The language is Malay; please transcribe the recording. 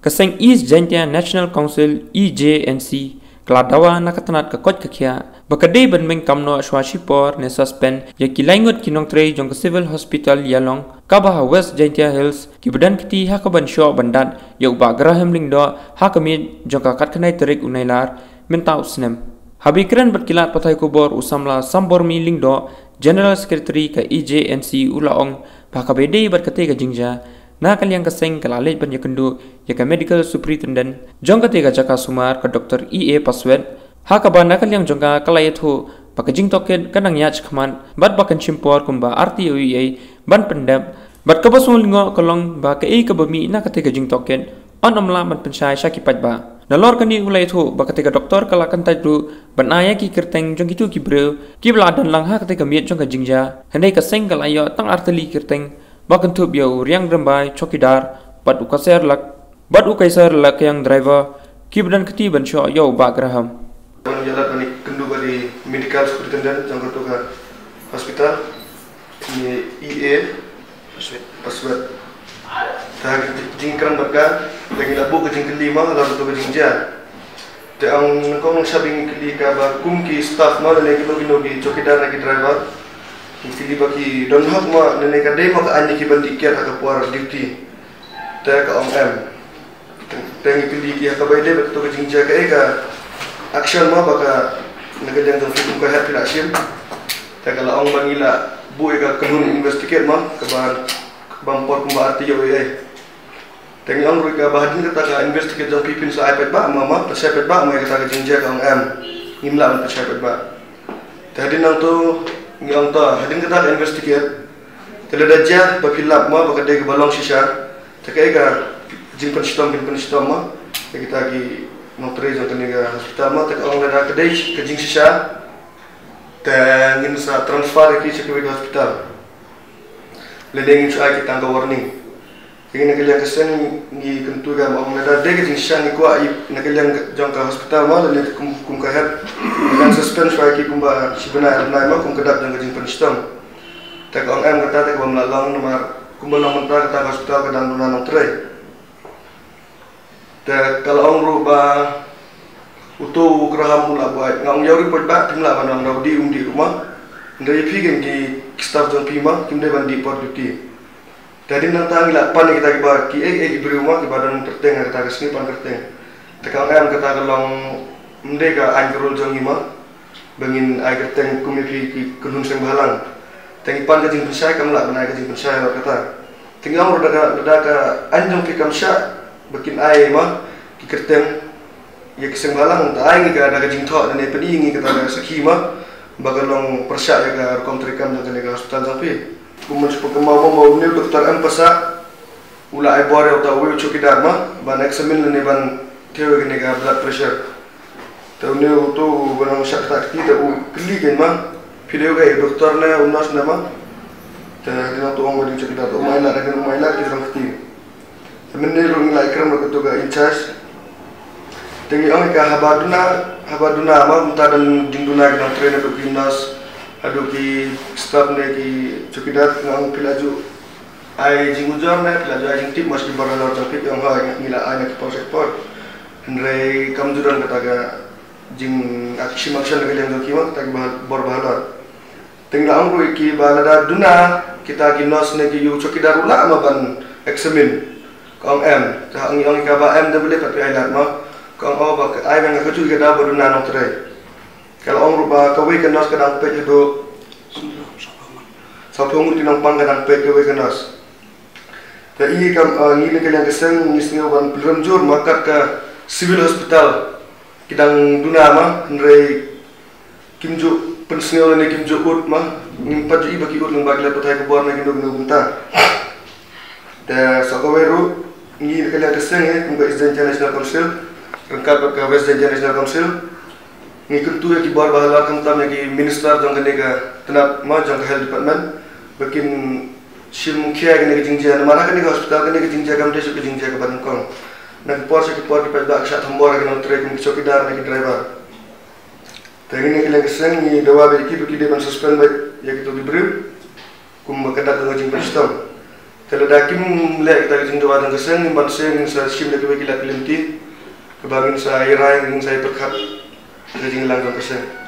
Kaseng East Jaintia National Council EJNC keladawa nakatanat kakot kakia bakade benmeng kamno swashipor ne suspend ya kilaingot kinong tre jong civil hospital yalong kabaha West Jaintia Hills ki badan kiti hakaban sho bandat ya uba graham lingdo hakamit jong kakat kanai terik unailar menta usnem habikran berkilat patai kubor usamla sambormi lingdo General Secretary ka EJNC ulaong bakabede berkate ka jingja na kaliang kaseng kalalit ban yakendu ya ka medical superintendent jong kate ka jaka sumar ka Dr. EA Paswet ha ka ban na kaliang jong ka kalayat ho pakajing token kanang yach khaman bat bakan chimpor kumba RTOEA ban pendap bat ka basungo kolong ba ka e ka bami na kate ka jing token on amla man pensyai sakipat ba nalor kani ulai thu bakate ka doktor kala kan tadru ban aya ki kerteng jong kitu ki breu ki bladan lang ha kate ka miet jong ka jingja handai ka seng kalayo tang arteli kerteng bakan tu biau riang rembai chokidar bat ukaser lak yang driver kibdan keti ban sho yo ba graham jalan bani kendu bani medical superintendent jang kertu ka hospital ni EA Paswet ta jingkran barka lagi labu ke jing kelima lalu tu ke jingja te ang kong sabing keli ka ba kum ki staff ma lagi logi chokidar lagi driver Kili bagi don hak ma nene ka demo ka anyi ki bandi kiat ka puar duty ta ka om m tengi kili ki ka bai de beto ka jingja ka eka action ma baka nagadang dong fitum ka happy action ta ka la ong bangila bu eka kanun investigate ma ka ban bampor kumba arti yo ye tengi ong ru ka bahadin ka ta investigate dong pipin sa ipad ba mama ta sepet ba ma ka ta jingja ka om m ngimla ta sepet ba tadi nang tu ngilang to hadin kita investigate telada ja bapilap ma bakade ke balong shisha takai ga jingpan stom ma kita gi notre jang teniga hospital ma tak ong lada kedai ke jing shisha ta ngin sa transfer ki ke hospital ledeng chua ki tangga warning kini kalian kesen ngi kentu ga ong lada de ke jing shisha ni kwa na kalian jang ka hospital ma le kum ka hat dan suspense ki kumba sibana na ma kum kedap dan gajing penstom tak ong am kata tak bam lalong nomor kumba long mentar kata hospital kadang duna nong tre tak kalau ong ruba utu graham mula buat ngong yauri pot ba timla banang daudi di rumah ndai phigen ki staff jong pima kimde bandi pot duty tadi nang tangila pan kita ba ki e di rumah ki badan terteng kata kesini pan terteng tak ong am kata kalong mendega anjrol jong ima bangin ai kerteng kumipi ki kunun seng balang tengi pan kajing pensai kamla banai kajing pensai lo kata tinggal rada ka anjong pi kamsha bakin ai ma ki kerteng ya keseng balang ta ai ga ada kajing tho dan pedi ngi kata sakhi ma bagalong persya ya ga kontrikam dan ga hospital sampai kumun sepekemau mau ni dokter am pasa ula ai bore ta wi chokidar ma ban examine ne ban thewe ga blood pressure tahu ni tu barang syak tak kita keli kan mah video gay doktor ne unas nama ta dia tu orang bagi cerita tu mai nak dengan mai lah kita ngerti sebenarnya orang like kram ke tu ga in charge tengi orang ka habaduna ma minta dan dinduna kita trainer tu gimnas adu ki staff ne ki cukidar ngang pilaju ai jingujar ne pilaju ai jingtip mas di barang jangkit yang ha ngila ai ne por sektor andre kamjuran kata ga jing aksi maksan dengan yang kimak tak berbahagia. Tinggal angru ki balada duna kita ginos ne ki yu chokidar ula ma ban examine kong m ta ang ka ba m double tapi ai lat ma kong o ba ai ban ka chu ka da duna no tre kalau angru ba ka we ka nos ka dang pe do sa phong ti nang pang ka dang pe ka we ka nos ta i kam ni ne ka yang keseng ni singa ban pilram jur makat ka civil hospital kidang dunama ndrei kimju pensnel ne kimju ut ma ngimpat i baki ut ng bagla patay ko bor na ginog bunta da sagaweru ngi kala keseng e kung West Jaintia National Council rangkap ka West Jaintia National Council ngi kuntu ki bor bahala kam tam ki minister jong ne ga tenap ma jong health department bakin sim khia ne jingja na mara ne hospital ne jingja kam desu jingja ka ban kong nak por sa ki por ki pada aksat hambor ki nang trek ki chokidar na ki driver tengini ki lang seng ni dawa be ki de ban suspend ba ya ki to di brim kum makadat ng jing pastom Kalau dah kim lek kita jeng doa dan keseng imban seng sa sim lek bagi lek limti kebangin sa irai ngin sa perkat jeng lang dan keseng